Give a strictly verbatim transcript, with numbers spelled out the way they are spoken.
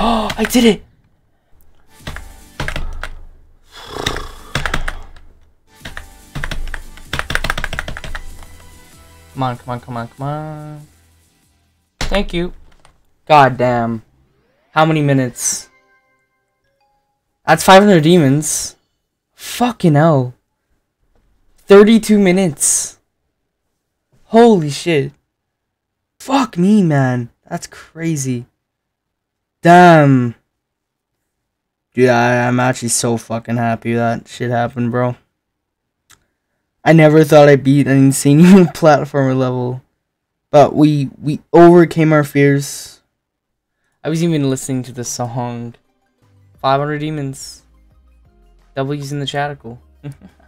Oh, I did it! Come on, come on, come on, come on. Thank you. God damn. How many minutes? That's five hundred demons. Fucking hell. thirty-two minutes. Holy shit. Fuck me, man. That's crazy. Damn. Dude, I, I'm actually so fucking happy that shit happened, bro. I never thought I'd beat an insane platformer level. But we we overcame our fears. I was even listening to the song five hundred Demons. W's in the chaticle.